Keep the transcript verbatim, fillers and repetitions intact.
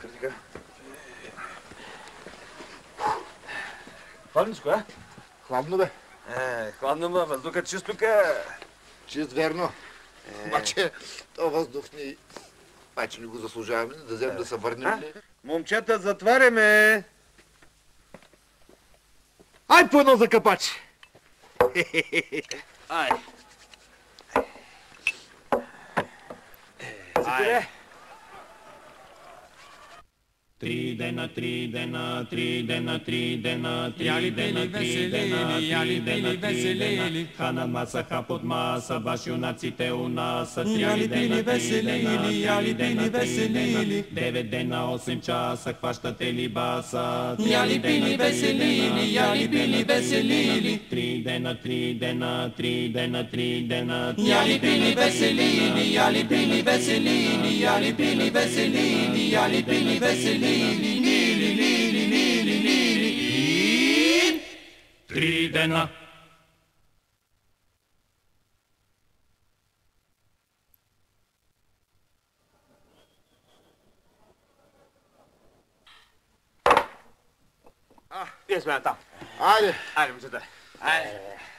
Критика. Хладничко, а? Хладно, бе. Е, хладно, ма въздухът чист тук е. Чист, верно. Е... Обаче, то въздух ни... Майче не го заслужаваме, да вземем е. да се върнем ли? Момчета, затваряме! Ай, по едно закъпач! Ай! Ай! Три дена, три дена, три дена, три дена, три дена, три дена, три дена, три дена. Хана масаха под маса, баш юнаците у нас. Три дена, три дена, три дена, три дена. Девет дена, осем часа, хващате ли баса? Яли пили веселили, яли пили веселили. Три дена, три дена, три дена, три дена. Яли пили веселили, яли пили веселили, яли пили веселили, яли пили веселили. Лили, лили, лили, лили, лили. Три дена. А, ние сме там. Айде. Айде, момчета. Айде.